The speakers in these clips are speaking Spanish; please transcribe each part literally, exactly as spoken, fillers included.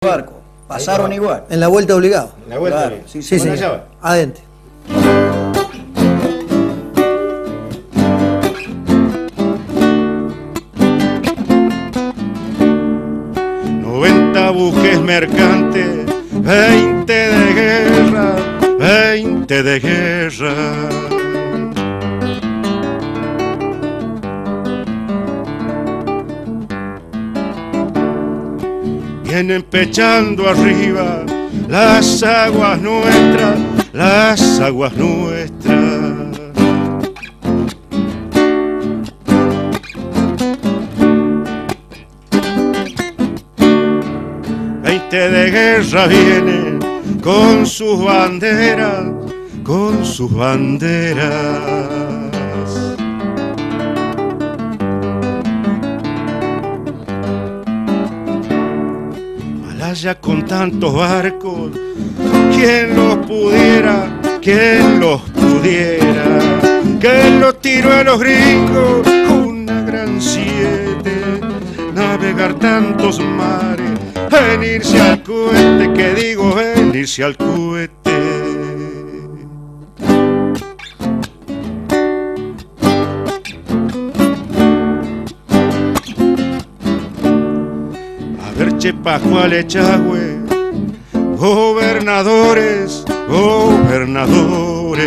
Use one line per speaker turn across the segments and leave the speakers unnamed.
barco. Pasaron igual.
En la vuelta obligado.
En la vuelta
Claro,
obligado.
sí,
Sí,
sí.
sí. Adentro.
noventa buques mercantes, veinte de guerra, veinte de guerra. Vienen pechando arriba las aguas nuestras, las aguas nuestras. Veinte de guerra vienen con sus banderas, con sus banderas. Malaya con tantos barcos, quien los pudiera, quien los pudiera, que los tiró a los gringos, una gran siete, navegar tantos mares, venirse al cohete, que digo venirse al cohete. A ver, che Pascual Echagüe, gobernadores, gobernadores.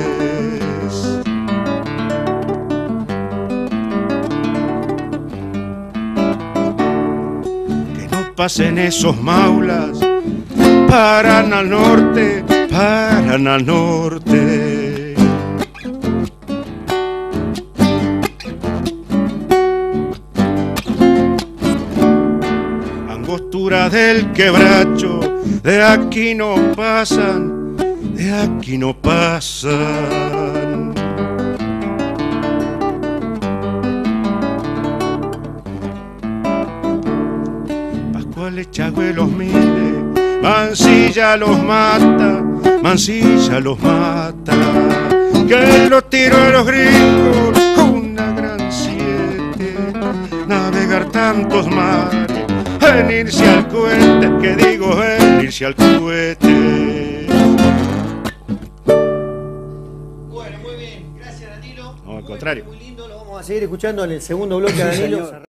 Pasen esos maulas, paran al norte, paran al norte. Angostura del quebracho, de aquí no pasan, de aquí no pasan. Echagüe los mide, Mansilla los mata, Mansilla los mata, que los tiró a los gringos, una gran siete, navegar tantos mares, venirse al cohete, que digo venirse al cohete.
Bueno, muy bien, gracias Danilo.
No, al contrario.
Muy lindo, lo vamos
Vamos a seguir escuchando en el segundo bloque a Danilo.